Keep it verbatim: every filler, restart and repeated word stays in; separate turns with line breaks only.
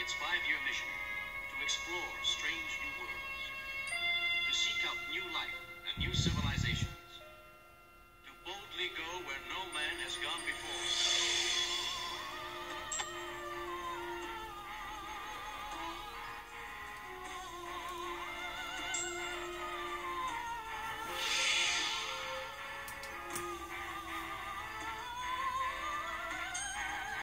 its five-year mission to explore strange new worlds.